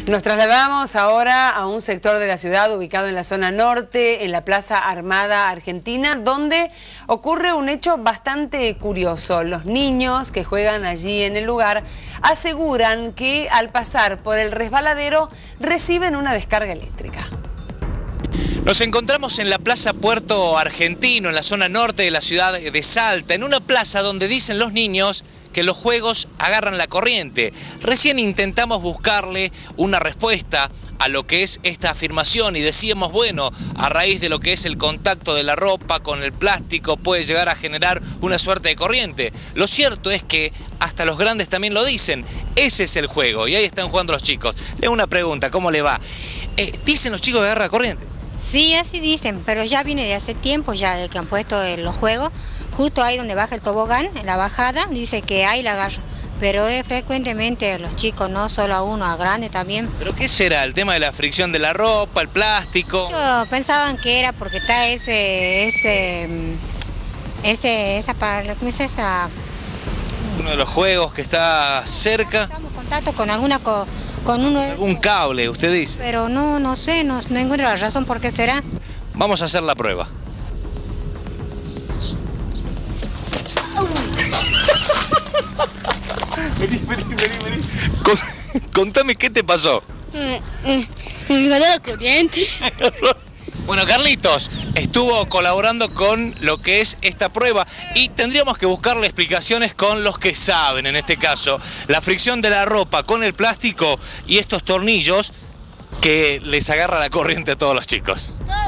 Nos trasladamos ahora a un sector de la ciudad ubicado en la zona norte, en la Plaza Armada Argentina, donde ocurre un hecho bastante curioso. Los niños que juegan allí en el lugar aseguran que al pasar por el resbaladero reciben una descarga eléctrica. Nos encontramos en la Plaza Puerto Argentino, en la zona norte de la ciudad de Salta, en una plaza donde dicen los niños que los juegos agarran la corriente. Recién intentamos buscarle una respuesta a lo que es esta afirmación y decíamos, bueno, a raíz de lo que es el contacto de la ropa con el plástico puede llegar a generar una suerte de corriente. Lo cierto es que hasta los grandes también lo dicen, ese es el juego y ahí están jugando los chicos. Le hago una pregunta, ¿cómo le va? ¿Dicen los chicos que agarra la corriente? Sí, así dicen, pero ya viene de hace tiempo ya de que han puesto los juegos. Justo ahí donde baja el tobogán, en la bajada, dice que ahí la agarra. Pero es frecuentemente los chicos, no solo a uno, a grandes también. ¿Pero qué será? ¿El tema de la fricción de la ropa, el plástico? Muchos pensaban que era porque está ¿cómo es esta? Uno de los juegos que está cerca. Estamos en contacto con alguna, con uno de esos. Un cable, usted dice. Pero no sé, no encuentro la razón por qué será. Vamos a hacer la prueba. Vení. Contame qué te pasó. Me ganó la corriente. Bueno, Carlitos estuvo colaborando con lo que es esta prueba y tendríamos que buscarle explicaciones con los que saben, en este caso, la fricción de la ropa con el plástico y estos tornillos que les agarra la corriente a todos los chicos.